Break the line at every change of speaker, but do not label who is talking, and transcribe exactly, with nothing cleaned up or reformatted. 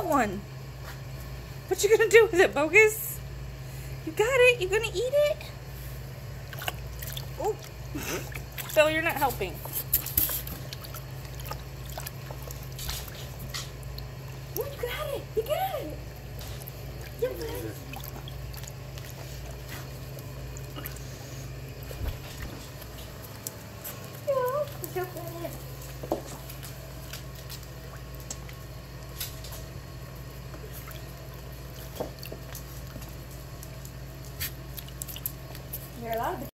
want one. What you gonna do with it, Bogus? You got it. You gonna eat it? Oh, Phil, you're not helping. Oh, you got it. You got it. You got it. There are a lot of